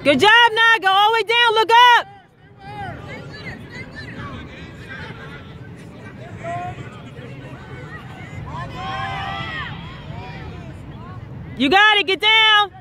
Good job, Nye. Go all the way down. Look up. You got it. Get down.